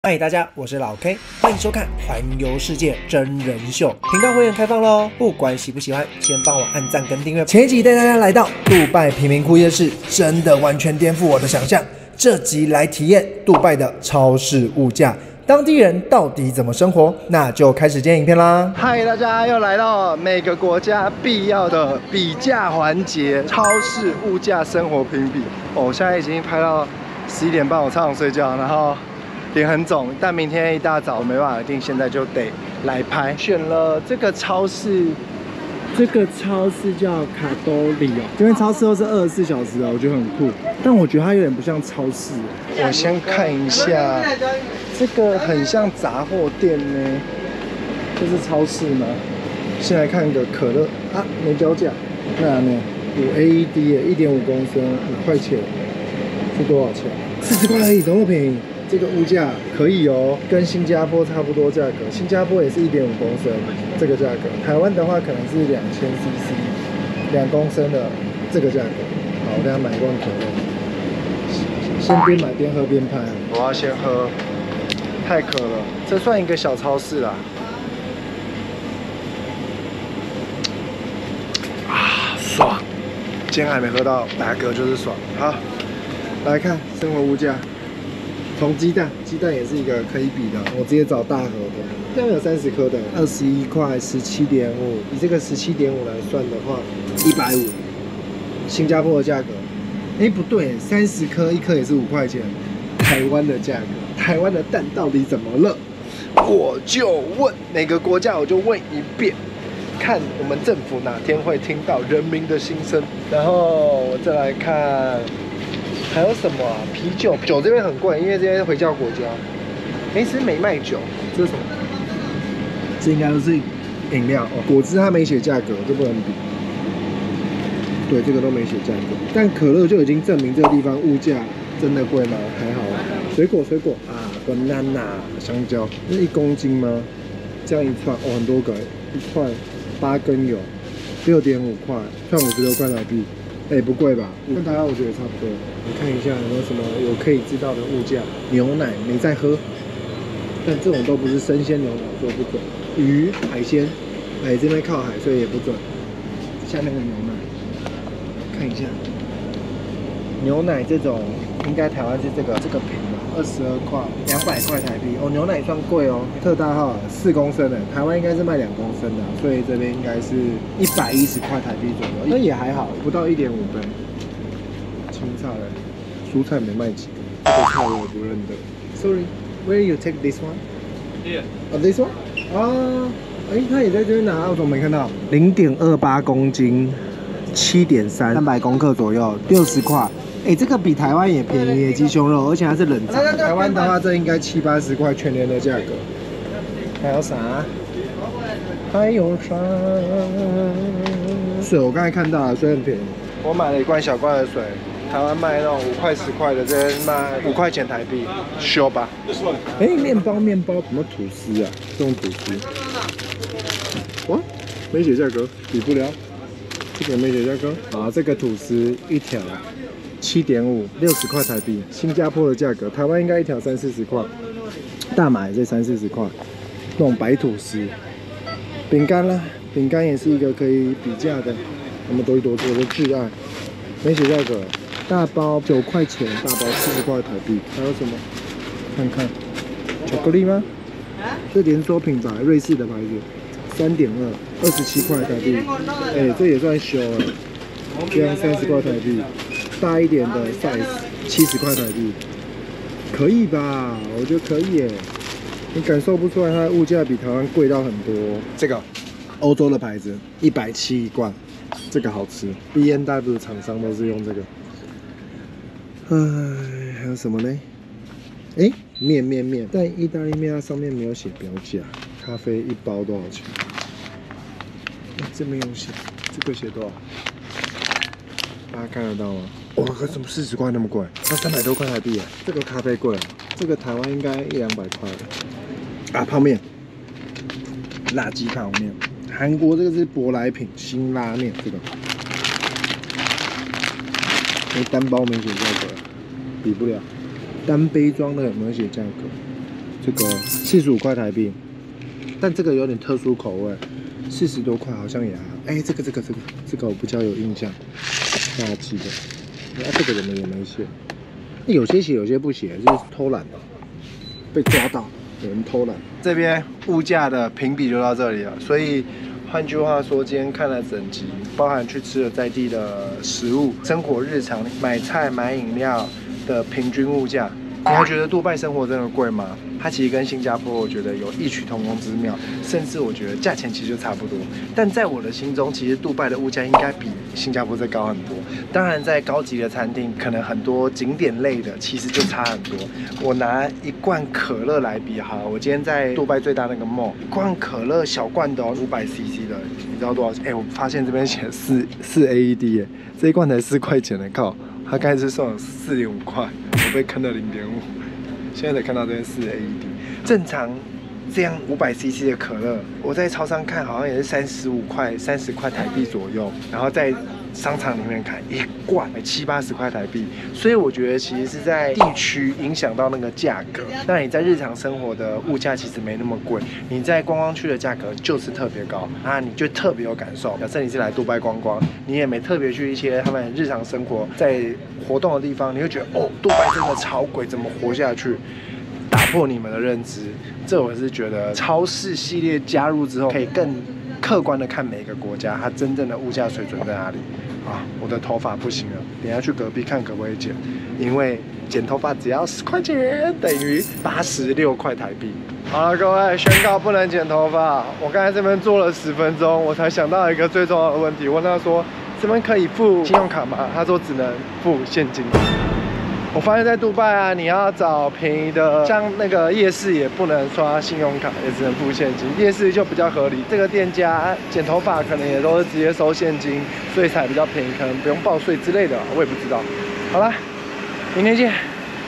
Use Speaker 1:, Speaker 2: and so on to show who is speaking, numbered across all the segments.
Speaker 1: 嗨，大家，我是老 K， 欢迎收看《环游世界真人秀》。频道会员开放喽，不管喜不喜欢，先帮我按赞跟订阅。前一集带大家来到杜拜贫民窟夜市，真的完全颠覆我的想象。这集来体验杜拜的超市物价，当地人到底怎么生活？那就开始今天影片啦。
Speaker 2: 嗨，大家又来到每个国家必要的比价环节——超市物价生活评比。我现在已经拍到11点半，我超想睡觉，然后脸很肿，但明天一大早我没办法定，现在就得来拍。选了这个超市，这个超市叫卡多里哦，这边超市都是24小时的，我觉得很酷。但我觉得它有点不像超市。我先看一下，这个很像杂货店呢，这是超市吗？先来看一个可乐啊，没标价，那呢5 AED 耶，1.5公升，5块钱，是多少钱？40块而已，怎么便宜？这个物价可以哦，跟新加坡差不多价格。新加坡也是1.5公升这个价格，台湾的话可能是2000 CC， 2公升的这个价格。好，我等下买一罐可乐，先边买边喝边拍。我要先喝，太渴了。这算一个小超市啦。啊，爽！今天还没喝到，打嗝就是爽。好，来看生活物价。从鸡蛋也是一个可以比的，我直接找大盒的，这样有30颗的，21块，17.5，以这个17.5来算的话，150，新加坡的价格，不对，30颗1颗也是5块钱，台湾的价格，台湾的蛋到底怎么了？我就问每个国家，我就问一遍，看我们政府哪天会听到人民的心声，然后我再来看。还有什么啊？啤酒这边很贵，因为这边是回教国家。其实没卖酒，这是什么？这应该都是饮料哦。果汁它没写价格，就不能比。对，这个都没写价格。但可乐就已经证明这个地方物价真的贵吗？还好啊。水果啊 ，banana 香蕉，这是1公斤吗？这样一串哦，很多个，1块8根有，6.5块，算56块台币。不贵吧？跟台湾我觉得差不多。你看一下有没有什么我可以知道的物价？牛奶没在喝，但这种都不是生鲜牛奶，所以不准。鱼、海鲜，这边靠海，所以也不准。下面的牛奶，看一下，牛奶这种应该台湾是这个瓶吧，22块，200块台币。哦，牛奶算贵哦，特大号4公升的，台湾应该是卖2公升的，所以这边应该是110块台币左右，那也还好，不到1.5倍。青菜，蔬菜没卖几个，这个菜我也不认得。Sorry, where you take this one?
Speaker 3: Here.
Speaker 2: This one? 啊，他也在这边拿，我怎么没看到？0.28公斤，7.3，300公克左右，60块。这个比台湾也便宜耶，鸡胸肉，而且还是冷藏。台湾的话，这应该70、80块全年的价格。还有啥？水我刚才看到了，水很便宜。我买了1罐小罐的水，台湾卖那种5块、10块的，这边卖5块钱台币，修吧。面包，什么吐司啊？这种吐司。哇，没写价格，比不了。这个没写价格。啊，这个吐司一条7.5， 60块台币，新加坡的价格，台湾应该一条30、40块，大马也是30、40块。那种白吐司，饼干啦，饼干也是一个可以比价的。我们多一多，我的挚爱，没写价格，大包9块钱，大包40块台币。还有什么？看看，巧克力吗？这连锁品牌，瑞士的牌子，3.2， 27块台币。这也算修了，这样30块台币。大一点的 size 70块台币，可以吧？我觉得可以耶。你感受不出来它的物价比台湾贵到很多。这个欧洲的牌子170一罐，这个好吃。B&W 厂商都是用这个。还有什么呢？面，但意大利面它上面没有写标价。咖啡1包多少钱？这没有写，这个写多少？大家看得到吗？哇，怎么40块那么贵？那300多块台币啊！这个咖啡贵，这个台湾应该100-200块的。啊，泡面，辣鸡泡面。韩国这个是舶来品，辛拉面这个。单包没写价格，比不了。单杯装的有没有写价格？ 这个45块台币，但这个有点特殊口味，40多块好像也还好。哎，这个我比较有印象，大家记得。这个怎么也没写？有些写，有些不写，就是偷懒的，被抓到，有人偷懒。这边物价的评比就到这里了，所以换句话说，今天看了整集，包含去吃了在地的食物、生活日常、买菜、买饮料的平均物价。你还觉得杜拜生活真的贵吗？它其实跟新加坡我觉得有异曲同工之妙，甚至我觉得价钱其实就差不多。但在我的心中，其实杜拜的物价应该比新加坡再高很多。当然，在高级的餐厅，可能很多景点类的其实就差很多。我拿一罐可乐来比哈，我今天在杜拜最大那个 mall， 一罐可乐小罐的哦，500cc 的，你知道多少钱？哎，我发现这边写4 AED 耶，这一罐才4块钱的，靠！他刚才是送了4.5块，我被坑了0.5，现在才看到这边4 AED。正常这样500cc 的可乐，我在超商看好像也是30块台币左右，然后在商场里面看一罐70、80块台币，所以我觉得其实是在地区影响到那个价格。那你在日常生活的物价其实没那么贵，你在观光区的价格就是特别高啊，你就特别有感受。假设你是来杜拜观光，你也没特别去一些他们日常生活在活动的地方，你会觉得哦，杜拜真的超贵，怎么活下去？打破你们的认知，这我是觉得超市系列加入之后，可以更客观的看每个国家它真正的物价水准在哪里。啊，我的头发不行了，等一下去隔壁看可不可以剪，因为剪头发只要10块钱，等于86块台币。好了，各位，宣告不能剪头发。我刚才这边坐了10分钟，我才想到一个最重要的问题，问他说这边可以付信用卡吗？他说只能付现金。我发现，在杜拜啊，你要找便宜的，像那个夜市也不能刷信用卡，也只能付现金。夜市就比较合理，这个店家剪头发可能也都是直接收现金，所以才比较便宜，可能不用报税之类的，我也不知道。好了，明天见。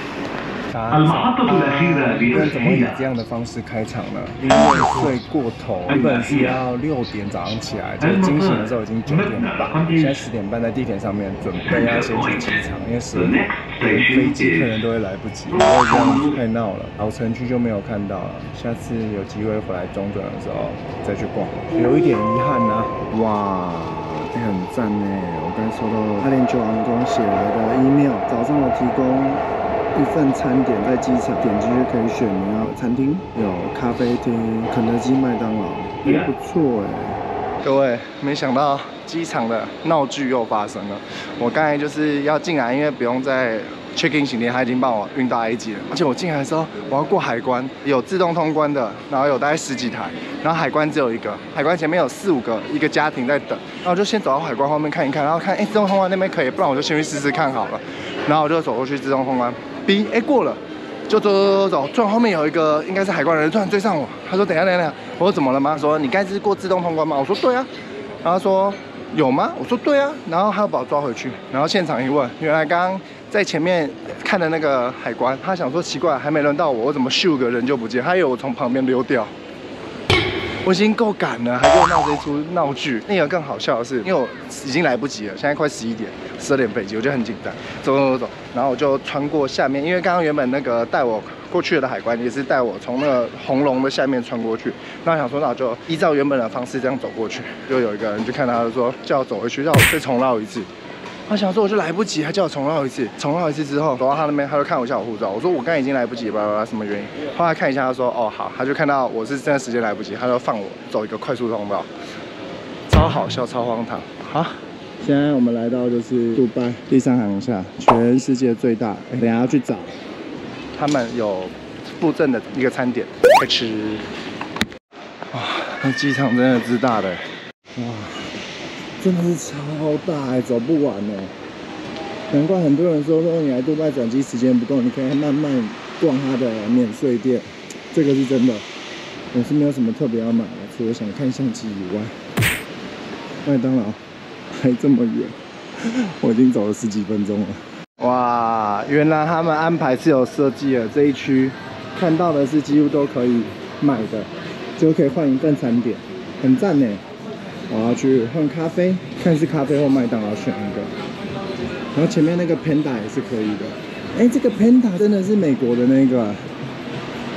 Speaker 2: 怎么以这样的方式开场呢？因为睡过头，原本是要6点早上起来，结果惊醒的时候已经9点半，现在10点半在地铁上面准备要先去机场，因为12点飞机可能都会来不及。我也这样子太闹了，老城区就没有看到了，下次有机会回来中转的时候再去逛，有一点遗憾啊。哇！很赞呢！我刚收到阿联酋航空写来的 email， 早上有提供一份餐点，在机场点击就可以选你要餐厅，有咖啡厅、肯德基、麦当劳，也不错哎。各位，没想到机场的闹剧又发生了。我刚才就是要进来，因为不用再 check in 行李，他已经帮我运到埃及了。而且我进来的时候，我要过海关，有自动通关的，然后有大概10几台，然后海关只有一个，海关前面有4、5个一个家庭在等。然后我就先走到海关后面看一看，然后看自动通关那边可以，不然我就先去试试看好了。然后我就走过去自动通关。B 过了，就走，突然后面有一个应该是海关人突然追上我，他说等一下，我说怎么了吗？他说你刚才是过自动通关吗？我说对啊，然后他说有吗？我说对啊，然后他又把我抓回去，然后现场一问，原来刚刚在前面看的那个海关，他想说奇怪，还没轮到我怎么咻个人就不见？他以为我从旁边溜掉。我已经够赶了，还给我闹这一出闹剧。那个更好笑的是，因为我已经来不及了，现在快11点，12点飞机，我就很紧张，走，然后我就穿过下面，因为刚刚原本那个带我过去的海关也是带我从那个红龙的下面穿过去，那我想说，那我就依照原本的方式这样走过去，就有一个人就看到他就说叫我走回去，让我再重绕一次。他想说我就来不及，还叫我重绕一次。重绕一次之后，走到他那边，他就看我一下我护照。我说我刚才已经来不及了，什么原因？后来看一下，他说哦好，他就看到我是真的时间来不及，他就放我走一个快速通道，超好笑，超荒唐。好，现在我们来到就是杜拜第3航厦，全世界最大。等一下要去找，他们有附赠的一个餐点可以吃。哇，那机场真的之大的，哇！真的是超大走不完哎！难怪很多人说你来杜拜转机时间不够，你可以慢慢逛它的免税店，这个是真的。我是没有什么特别要买的，除了想看相机以外。麦当劳还这么远，我已经走了10几分钟了。哇，原来他们安排是有设计的，这一区看到的是几乎都可以买的，就可以换一份餐点，很赞呢。我要去换咖啡，看是咖啡或麦当劳选一个。然后前面那个 Panda 也是可以的。这个 Panda 真的是美国的那个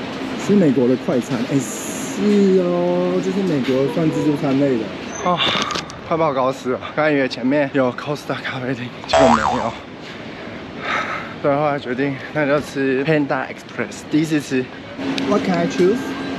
Speaker 2: 是美国的快餐，哎，是哦，就是美国算自助餐类的。哦，快把我搞死了！刚以为前面有 Costa 咖啡厅，结果没有。所以后来决定，那就吃 Panda Express， 第一次吃。What can I choose？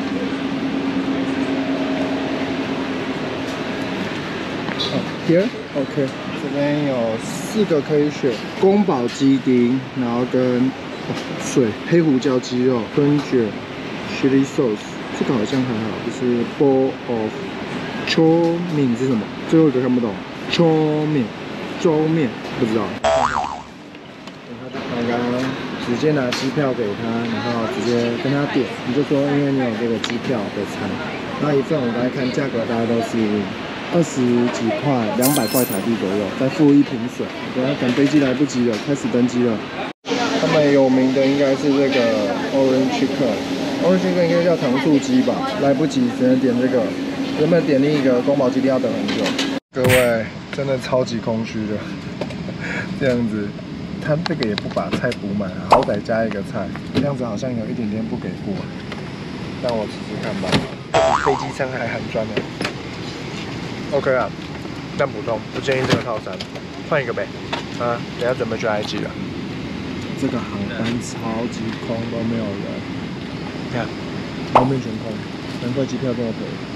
Speaker 2: Here OK， 这边有4个可以选，宫保鸡丁，然后跟水、黑胡椒鸡肉、春卷、chili sauce， 这个好像还好，就是 bowl of châu面是什么？最后一个看不懂，châu面，粥面不知道。刚刚直接拿机票给他，然后直接跟他点，你就说因为你有这个机票的餐，然后一份我大概看价格大概都是20几块，200块台币左右，再付1瓶水。等下赶飞机来不及了，开始登机了。他们有名的应该是这个 Orange Chicken，Orange Chicken 应该叫糖醋鸡吧，来不及只能点这个。原本点另一个宫保鸡丁要等很久。各位真的超级空虚的，这样子，他这个也不把菜补满，好歹加一个菜，这样子好像有一点点不给过。让我试试看吧，比飞机餐还寒酸呢。OK 啊，但普通，不建议这个套餐，换一个呗。啊，等下准备去埃及了。这个航班超级空，都没有人。你看，后面全空，难怪机票这么便宜。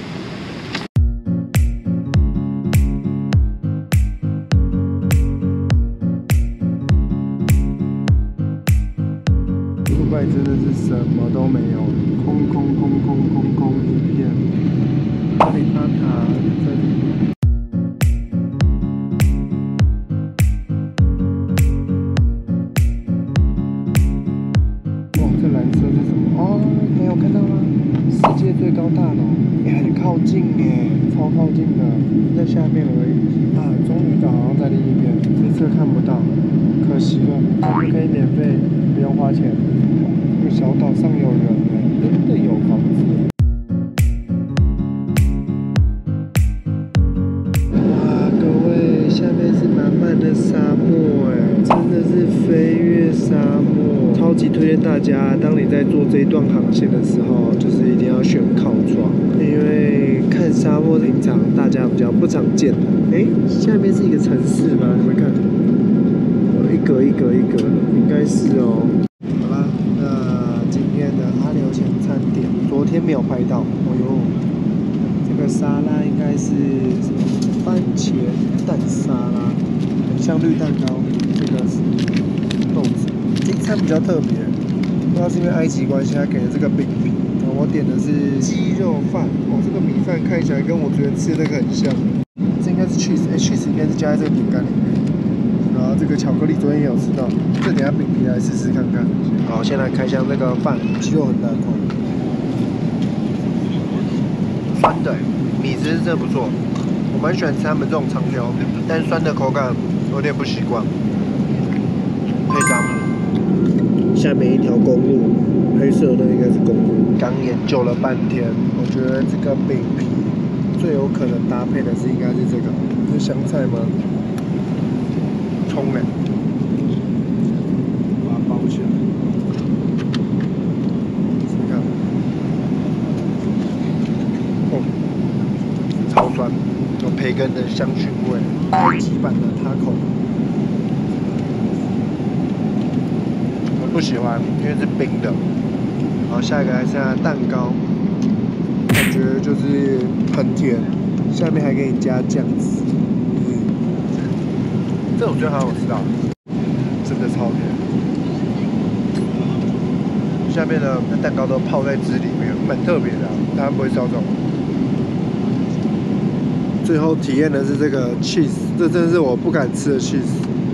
Speaker 2: 杜拜真的是什么都没有，空一片。阿里巴塔这里。哇，这蓝色是什么？哦，没有看到吗？世界最高大楼，也很靠近耶，超靠近的，在下面而已。啊，终于导航在另一边，这次看不到，可惜了。我们可以免费，不用花钱。这个小岛上有人呢，真的有房子。下面是满满的沙漠，哎，真的是飞越沙漠，超级推荐大家，当你在做这一段航线的时候，就是一定要选靠窗，因为看沙漠平常大家比较不常见。哎，下面是一个城市吗？你们看，有一格，应该是哦。好啦，那今天的阿留前餐点，昨天没有拍到，哦呦，这个沙拉应该是什么？番茄蛋沙拉，很像绿蛋糕。这个是豆子。这一餐比较特别，不知道是因为埃及关系，它给了这个饼皮。我点的是鸡肉饭。哦，这个米饭看起来跟我昨天吃的那个很像。这应该是 cheese， cheese 应该是加在这个饼干里面。然后这个巧克力昨天也有吃到，这等下饼皮来试试看看。好，先来开箱这个饭，鸡肉很大块，酸的，米汁真的不错。我蛮喜欢吃他们这种长条，但酸的口感有点不习惯。配沙漠，下面一条公路，黑色的应该是公路。刚研究了半天，我觉得这个饼皮最有可能搭配的是应该是这个，是香菜吗？葱嘞，把它包起来。你看，哦，超酸。有培根的香薰味，埃及版的taco，我不喜欢，因为是冰的。好，下一个来剩下蛋糕，感觉就是很甜，下面还给你加酱汁。这我觉得好好吃到，真的超甜。下面的蛋糕都泡在汁里面，蛮特别的，大家不会烧这种。最后体验的是这个 cheese， 这真的是我不敢吃的 cheese。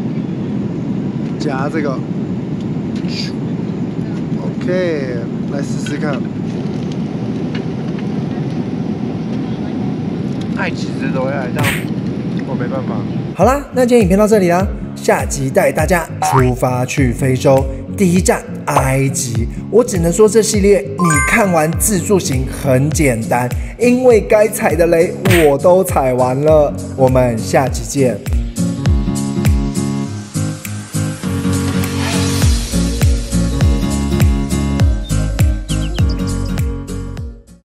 Speaker 2: 夹这个 ，OK， 来试试看。爱其实都会爱，但我没办法。好啦，那今天影片到这里啦，下集带大家出发去非洲，第一站埃及。我只能说这系列你看完自助行很简单，因为该踩的雷我都踩完了。我们下集见。